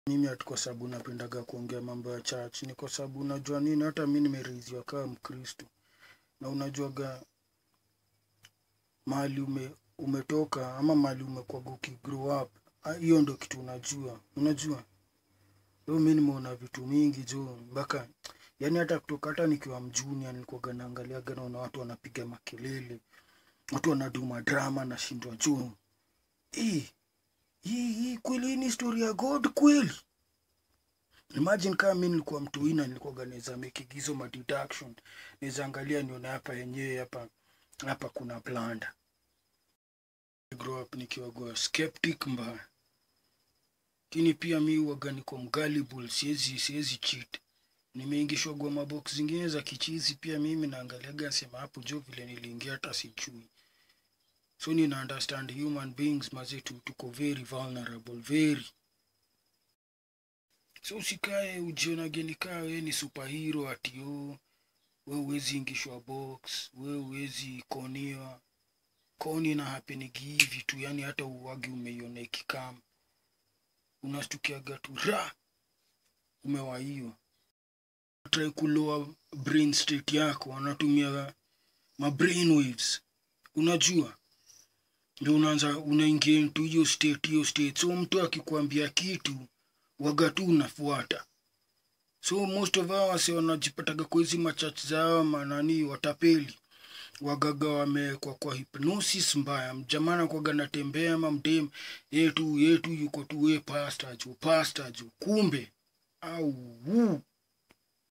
Mimi ati kwa sababu napendaga kuongea mambo ya church, ni kwa sababu unajua nini, hata mimi nimeriziwa kama Mkristo. Na unajuaga mahali umetoka ama mahali umekuwa ukigrow up, hiyo ndo kitu unajua. Leo mimi nimeona vitu mingi jo, mpaka yani hata kutoka hata nikiwa mjuni nilikuwa naangaliaga naona watu wanapiga makelele, watu wanaduma drama na shindwa jo. Hii kweli ni story ya God kweli? Imagine kama mimi nilikuwa mtu wina, nilikuwa naweza make hizo ma deduction. Naweza angalia niona hapa yenyewe hapa kuna blanda. I grow up nikiwa skeptic mbaya. Lakini pia mimi huwaga niko mgullible, siwezi cheat. Nimeingishwa kwa mabox zingine za kichizi pia mimi naangaliaga sema hapo jo vile niliingia hata sijui. So nina understand human beings mazetu tuko very vulnerable, very. So usikae ujionage ni kaa wewe ni superhero ati wewe huwezi ingishwa box, wewe huwezi koniwa. Koni na happenigi hivi tu, yani hata uwagi umeiona ikikam. Unastukiaga tu umewaiwa. Try kulower brain state yako, wanatumia ma brain waves. Unajua? Ndio unaingia into hiyo state. So mtu akikwambia kitu waga tu unafuata. So most of us wanajipataga kwa hizi machurch zao manani watapeli. Wagaga wamekuwa kwa hypnosis mbaya. Mjamana kwa ganatembea ama mdem yetu yuko tu pastor jo. Kumbe au